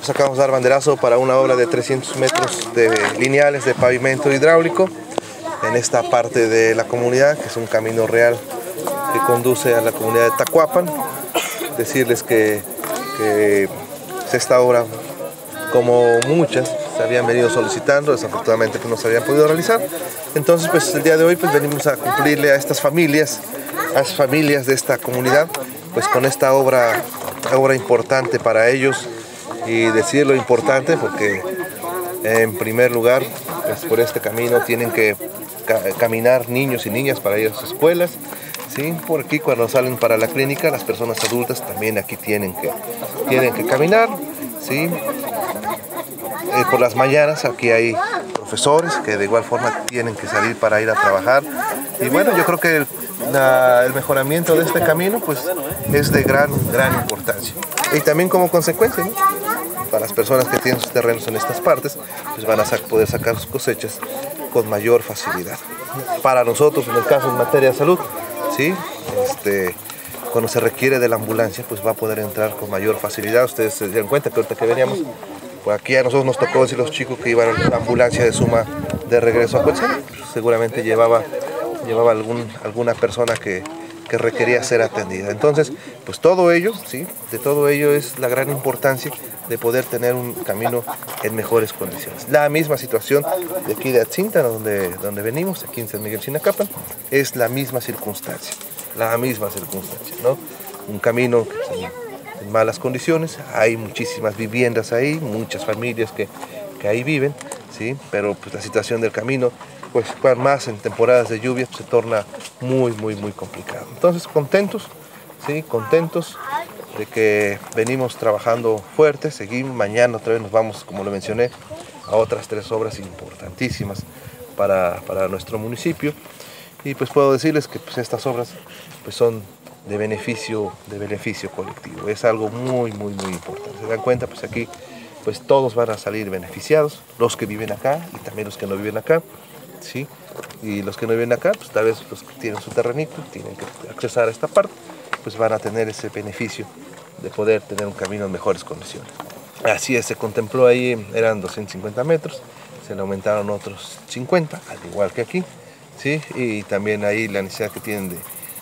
acabamos de dar banderazo para una obra de 300 metros de lineales de pavimento hidráulico en esta parte de la comunidad, que es un camino real que conduce a la comunidad de Tacuapan. Decirles que esta obra, como muchas, se habían venido solicitando, desafortunadamente pues no se habían podido realizar. Entonces pues el día de hoy pues venimos a cumplirle a estas familias, a las familias de esta comunidad, pues con esta obra importante para ellos. Y decir lo importante porque en primer lugar pues por este camino tienen que caminar niños y niñas para ir a sus escuelas, ¿sí? Por aquí cuando salen para la clínica las personas adultas también aquí tienen que caminar, ¿sí? Por las mañanas aquí hay profesores que de igual forma tienen que salir para ir a trabajar. Y bueno, yo creo que el mejoramiento de este camino pues es de gran importancia. Y también como consecuencia, ¿no?, para las personas que tienen sus terrenos en estas partes, pues van a poder sacar sus cosechas con mayor facilidad. Para nosotros, en el caso en materia de salud, ¿sí?, cuando se requiere de la ambulancia, pues va a poder entrar con mayor facilidad. Ustedes se dieron cuenta que ahorita que veníamos, pues aquí a nosotros nos tocó decir los chicos que iban a la ambulancia de Suma de regreso a Coatzin, seguramente llevaba alguna persona que requería ser atendida. Entonces, pues todo ello, ¿sí?, de todo ello es la gran importancia de poder tener un camino en mejores condiciones. La misma situación de aquí de Atzinta, donde venimos, aquí en San Miguel Chinacapan, es la misma circunstancia, ¿no? Un camino en malas condiciones, hay muchísimas viviendas ahí, muchas familias que ahí viven, ¿sí?, pero pues la situación del camino, pues más en temporadas de lluvia, pues, se torna muy complicado. Entonces contentos, ¿sí?, contentos de que venimos trabajando fuerte. Seguimos, mañana otra vez nos vamos, como lo mencioné, a otras 3 obras importantísimas para nuestro municipio. Y pues puedo decirles que pues, estas obras pues, son de beneficio colectivo. Es algo muy importante. Se dan cuenta, pues aquí pues todos van a salir beneficiados, los que viven acá y también los que no viven acá, ¿sí? Y los que no viven acá, pues tal vez los que tienen su terrenito, tienen que accesar a esta parte, pues van a tener ese beneficio de poder tener un camino en mejores condiciones. Así es, se contempló ahí, eran 250 metros, se le aumentaron otros 50, al igual que aquí, ¿sí? Y también ahí la necesidad que tienen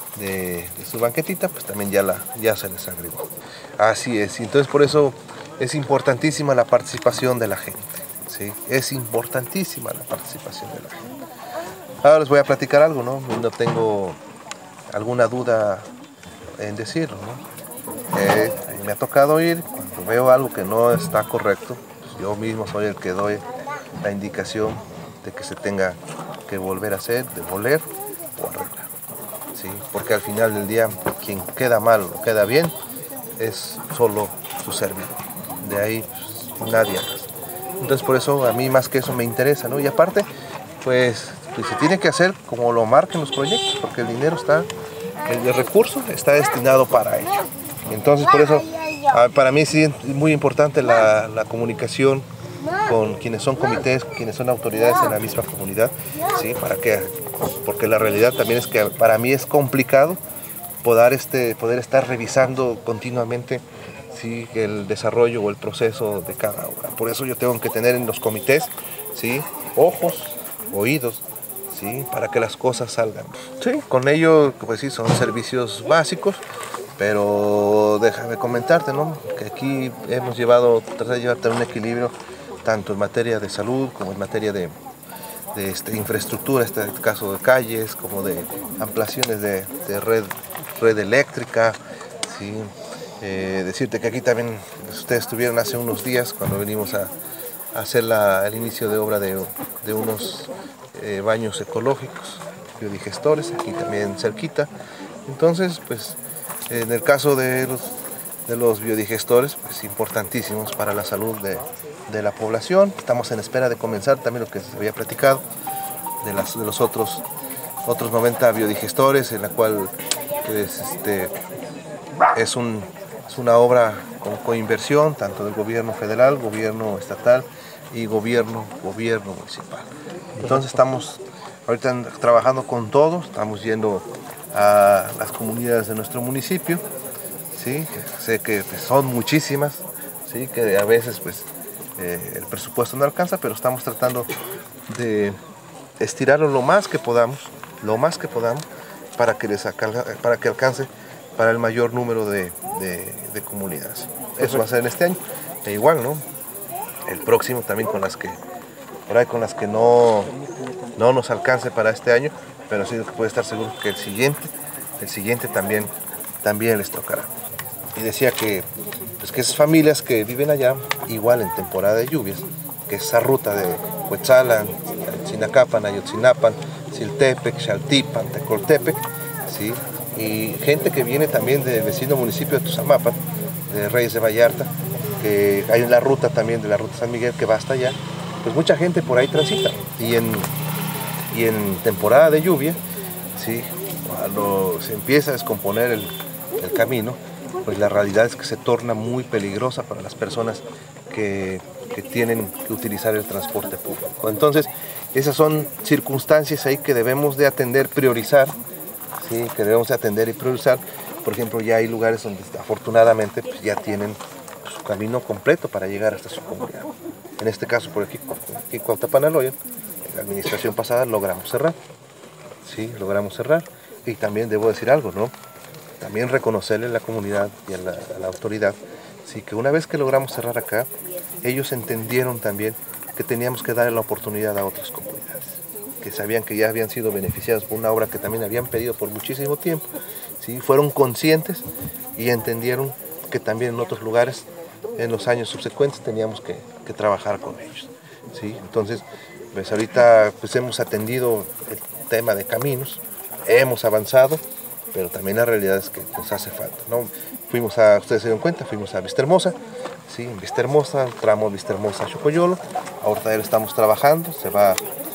de su banquetita, pues también ya se les agregó. Así es, entonces por eso es importantísima la participación de la gente, ¿sí? Es importantísima la participación de la gente. Ahora les voy a platicar algo, ¿no? No tengo alguna duda en decirlo, ¿no? Me ha tocado ir, cuando veo algo que no está correcto, pues yo mismo soy el que doy la indicación de que se tenga que volver a hacer, demoler o arreglar, ¿sí? Porque al final del día, quien queda mal o queda bien es solo su servidor. De ahí pues, nadie más. Entonces por eso a mí más que eso me interesa, ¿no? Y aparte, pues se tiene que hacer como lo marquen los proyectos, porque el dinero el recurso está destinado para ello. Entonces por eso para mí sí es muy importante la comunicación con quienes son comités, quienes son autoridades en la misma comunidad, ¿sí? Porque la realidad también es que para mí es complicado poder estar revisando continuamente, ¿sí?, el desarrollo o el proceso de cada obra. Por eso yo tengo que tener en los comités, ¿sí?, ojos, oídos, ¿sí?, para que las cosas salgan. Sí, con ello, pues sí, son servicios básicos, pero déjame comentarte, ¿no?, que aquí hemos tratado de llevar un equilibrio tanto en materia de salud como en materia de infraestructura, en este caso de calles, como de ampliaciones de red eléctrica, ¿sí? Decirte que aquí también ustedes estuvieron hace unos días cuando venimos a hacer el inicio de obra de unos baños ecológicos, biodigestores, aquí también cerquita. Entonces, pues en el caso de los biodigestores, pues importantísimos para la salud de la población. Estamos en espera de comenzar también lo que se había platicado de los otros 90 biodigestores, en la cual pues, es una obra con coinversión tanto del gobierno federal, gobierno estatal y gobierno municipal. Entonces estamos ahorita trabajando con todos, estamos yendo a las comunidades de nuestro municipio, ¿sí? Sé que son muchísimas, ¿sí? Que a veces pues, el presupuesto no alcanza, pero estamos tratando de estirarlo lo más que podamos, para que alcance para el mayor número de comunidades. Eso va a ser en este año. E igual, ¿no? El próximo también con las que no nos alcance para este año, pero sí que puede estar seguro que el siguiente también les tocará. Y decía que esas familias que viven allá, igual en temporada de lluvias, que esa ruta de Cuetzalan, Chinacapan, Ayotzinapan, Siltepec, Xaltipan, Tecoltepec, ¿sí? Y gente que viene también del vecino municipio de Tuzamapan, de Reyes de Vallarta, que hay la ruta también de la ruta San Miguel que va hasta allá, pues mucha gente por ahí transita. Y en temporada de lluvia, ¿sí? Cuando se empieza a descomponer el camino, pues la realidad es que se torna muy peligrosa para las personas que tienen que utilizar el transporte público. Entonces, esas son circunstancias ahí que debemos de atender, priorizar, ¿sí? Que debemos de atender y priorizar. Por ejemplo, ya hay lugares donde afortunadamente pues, ya tienen su camino completo para llegar hasta su comunidad. En este caso, por aquí, Cuautapanaloyan, en la administración pasada logramos cerrar, ¿sí? Logramos cerrar. Y también debo decir algo, ¿no? También reconocerle a la comunidad y a la autoridad, sí, que una vez que logramos cerrar acá, ellos entendieron también que teníamos que darle la oportunidad a otras comunidades, que sabían que ya habían sido beneficiados por una obra que también habían pedido por muchísimo tiempo, ¿sí? Fueron conscientes y entendieron que también en otros lugares, en los años subsecuentes, teníamos que trabajar con ellos, ¿sí? Entonces, pues ahorita pues hemos atendido el tema de caminos, hemos avanzado, pero también la realidad es que nos hace falta, ¿no? Ustedes se dieron cuenta, fuimos a Vistahermosa, ¿sí? En Vistahermosa, el tramo Vistahermosa-Chocoyolo, ahorita ya estamos trabajando, se va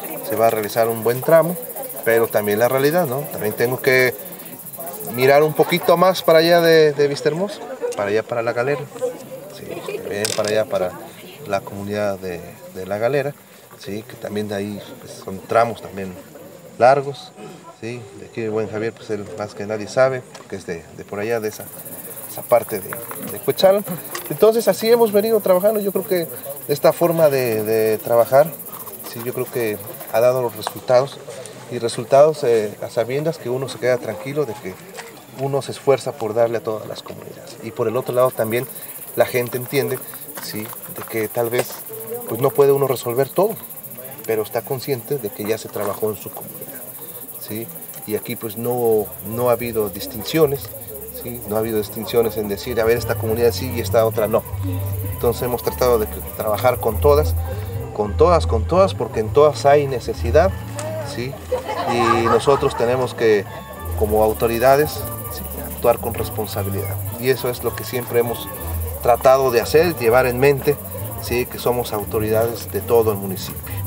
a realizar un buen tramo, pero también la realidad, ¿no? También tengo que mirar un poquito más para allá de Vistahermosa, para allá para La Galera, ¿sí? Ven para allá para la comunidad de La Galera, ¿sí? Que también de ahí pues, son tramos también largos, ¿sí? De aquí el buen Javier, pues él más que nadie sabe, que es de por allá, de esa parte de Cuetzalan. Entonces así hemos venido trabajando. Yo creo que esta forma de trabajar, sí, yo creo que ha dado los resultados, y resultados a sabiendas que uno se queda tranquilo de que uno se esfuerza por darle a todas las comunidades. Y por el otro lado también la gente entiende, sí, de que tal vez pues no puede uno resolver todo, pero está consciente de que ya se trabajó en su comunidad, ¿sí? Y aquí pues no ha habido distinciones, ¿sí? No ha habido distinciones en decir, a ver, esta comunidad sí y esta otra no. Entonces hemos tratado de trabajar con todas, porque en todas hay necesidad, ¿sí? Y nosotros tenemos que, como autoridades, ¿sí? Actuar con responsabilidad. Y eso es lo que siempre hemos tratado de hacer, llevar en mente, ¿sí? Que somos autoridades de todo el municipio.